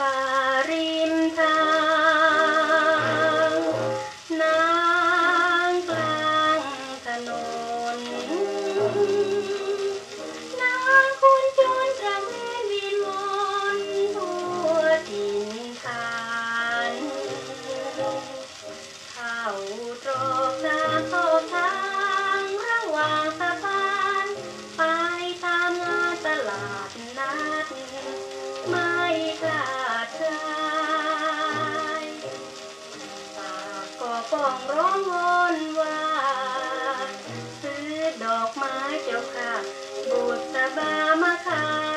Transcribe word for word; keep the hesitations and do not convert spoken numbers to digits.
ป่าริมทางนางกลางถนนนางคุณจรตระเวนวินวนทั่วถิ่นฐานเข้าตรอกนาเข้าทางระหว่างสะพานไปตามงานตลาดนัดไม่คลาดคลายปากก็ป้องร้องวอนว่าซื้อดอกไม้เจ้าค่ะบุษบามาขาย